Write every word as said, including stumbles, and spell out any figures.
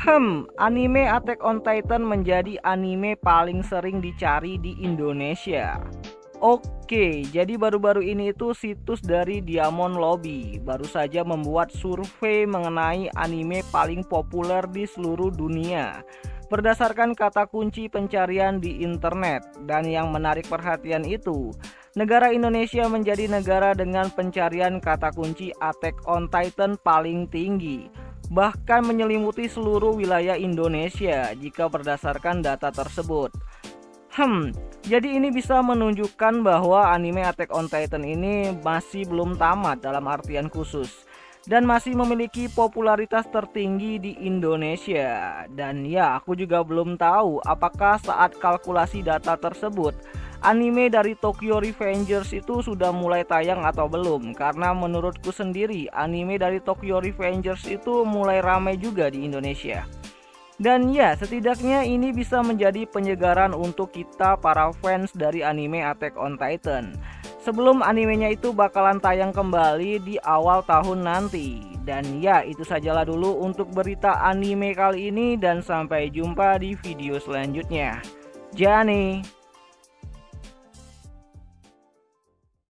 Hmm, anime Attack on Titan menjadi anime paling sering dicari di Indonesia. Oke, jadi baru-baru ini itu situs dari Diamond Lobby baru saja membuat survei mengenai anime paling populer di seluruh dunia berdasarkan kata kunci pencarian di internet. Dan yang menarik perhatian itu, negara Indonesia menjadi negara dengan pencarian kata kunci Attack on Titan paling tinggi, bahkan menyelimuti seluruh wilayah Indonesia jika berdasarkan data tersebut. Hmm, jadi ini bisa menunjukkan bahwa anime Attack on Titan ini masih belum tamat dalam artian khusus dan masih memiliki popularitas tertinggi di Indonesia. Dan ya, aku juga belum tahu apakah saat kalkulasi data tersebut anime dari Tokyo Revengers itu sudah mulai tayang atau belum, karena menurutku sendiri anime dari Tokyo Revengers itu mulai ramai juga di Indonesia. Dan ya, setidaknya ini bisa menjadi penyegaran untuk kita para fans dari anime Attack on Titan sebelum animenya itu bakalan tayang kembali di awal tahun nanti. Dan ya, itu sajalah dulu untuk berita anime kali ini, dan sampai jumpa di video selanjutnya. Jani.